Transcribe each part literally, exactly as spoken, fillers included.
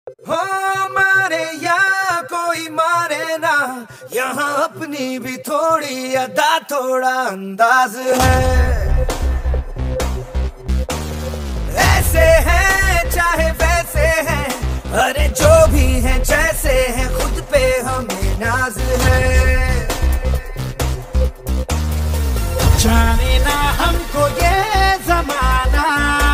हो मारे या कोई मारे ना, यहाँ अपनी भी थोड़ी अदा थोड़ा अंदाज है। ऐसे हैं चाहे वैसे हैं, अरे जो भी हैं जैसे हैं, खुद पे हमें नाज है। जाने ना हमको ये जमाना,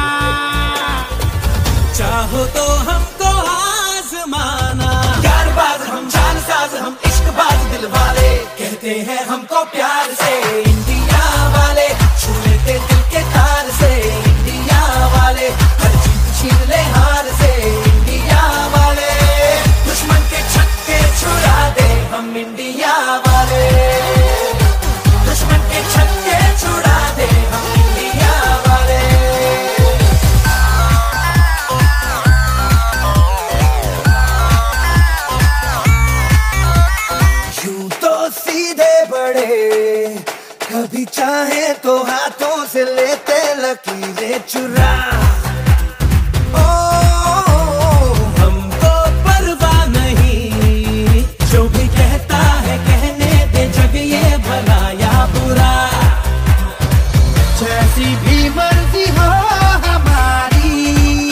चाहो तो हमको आजमाना। यार बाज हम जान साज हम इश्क बाज दिल वाले, कहते हैं हमको प्यार से इंडिया वाले, छू लेते दिल के तार से इंडिया वाले, हर जीत छीन ले हार से इंडिया वाले, दुश्मन के छक्के छुड़ा दे हम इंडिया वाले, दुश्मन के छक्के छुड़ा दे हम इंडिया वाले। यूं तो सीधे बड़े, कभी चाहे तो हाथों से लेते लकीरें चुरा। ओ, हमको परवाह नहीं, जो भी कहता है कहने दे, जग ये भला या बुरा। जैसी भी मर्जी हो हमारी,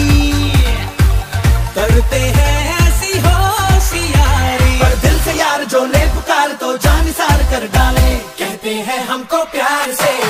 करते हैं ऐसी होशियारी। पर दिल से यार जो ले पुकार तो जान निसार कर डाले, कहते हैं हमको प्यार से